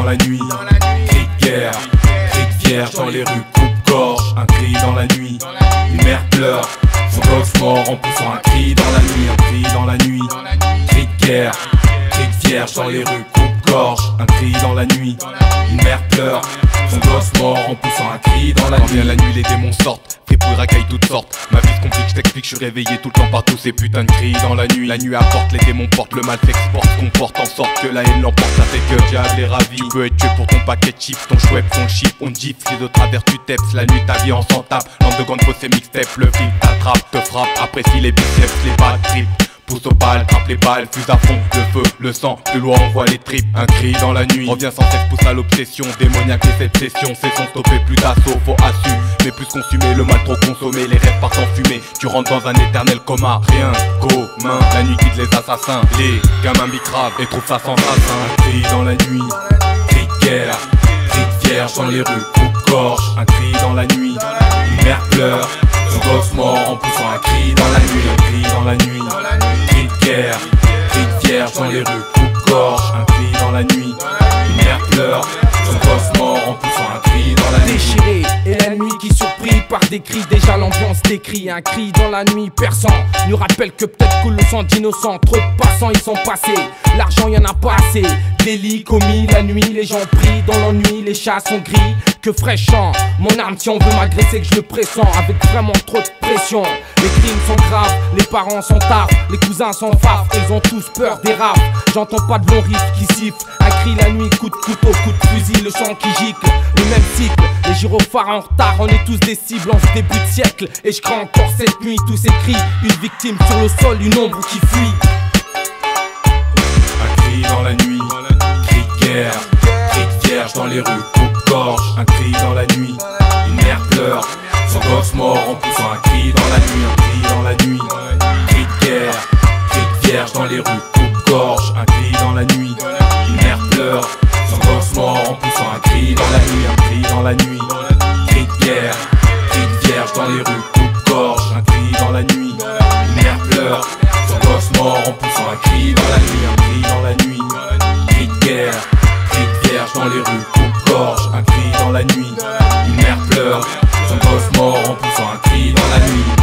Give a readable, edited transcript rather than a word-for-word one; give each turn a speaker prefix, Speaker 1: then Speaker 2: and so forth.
Speaker 1: la nuit, cri de guerre, cri de vierge dans les rues, coupe-gorge, un cri dans la nuit. Une mère pleure, son gosse mort en poussant un cri dans la nuit, un cri dans la nuit, cri de guerre, cri de vierge dans les rues, coupe-gorge, un cri dans la nuit. Une mère pleure, son gosse mort en poussant un cri dans la nuit. Quand vient la nuit, les démons sortent, fripouilles racaillent toutes sortes. Ma vie se complique, je t'explique, je suis réveillé tout le temps par tous ces putains de cris dans la nuit. La nuit apporte, les démons portent, le mal s'exporte, comporte en sorte que la haine l'emporte. Ça fait que diable est ravi. Tu peux être tué pour ton paquet de chips, ton chouette, ton chip, on te gifle. Les autres travers tu teps, la nuit ta vie en s'en tape. Lampe de gants, fausse mixtape, le fil t'attrape, te frappe, apprécie les biceps, les bas trip. Pousse aux balles, frappe les balles, fuse à fond, le feu, le sang, plus loin on voit les tripes. Un cri dans la nuit, revient sans cesse, pousse à l'obsession. Démoniaque et cette session, c'est son stopper, plus d'assaut, faut assumer. Mais plus consumé, le mal trop consommé, les rêves partent en fumée. Tu rentres dans un éternel coma, rien commun. La nuit guide les assassins, les gamins bicravent et trouvent ça sans assassin. Un cri dans la nuit, cri de guerre, cri de vierge dans les rues, coupe-gorge. Un cri dans la nuit, une mère pleure, son gosse mort en poussant un cri dans la nuit, un cri dans la nuit. Cri de guerre, cri de vierge dans les rues, coupe-gorge, un cri dans la nuit. Une mère pleure, son gosse mort en poussant un cri dans la nuit.
Speaker 2: Déchiré, et la nuit qui surpris par des cris, déjà l'ambiance décrit. Un cri dans la nuit perçant, nous rappelle que peut-être que le sang d'innocents, trop de passants ils sont passés. L'argent y'en a pas assez, délits commis la nuit, les gens pris dans l'ennui, les chats sont gris. Que fraîchant, mon arme si on veut m'agresser que je le pressens avec vraiment trop de pression. Les crimes sont graves, les parents sont tard, les cousins sont faf, ils ont tous peur des rafles. J'entends pas de longs riffs qui sifflent, un cri la nuit, coup de couteau, coup de fusil, le sang qui gicle, le même cycle. Les gyrophares en retard, on est tous des cibles en ce début de siècle. Et je crains encore cette nuit, tous ces cris, une victime sur le sol, une ombre qui fuit.
Speaker 1: Un cri dans la nuit, cri de guerre, cri de vierge dans les rues, coupe-gorge. Un cri dans la nuit, une mère pleure, son gosse mort en poussant un cri dans la nuit, un cri dans la nuit. Cri de guerre, cri de vierge dans les rues, coupe-gorge. Un cri dans la nuit, une mère pleure, son gosse mort en poussant un cri dans la nuit, un cri dans la nuit. Cri de guerre, cri de vierge dans les rues, coupe-gorge. Un cri dans la nuit, une mère pleure, son gosse mort en poussant un cri dans la nuit, un cri dans la nuit. Cri de guerre, cri de vierge dans les rues, coupe-gorge. Un cri dans la nuit, une mère pleure, son gosse mort en poussant un cri dans la nuit.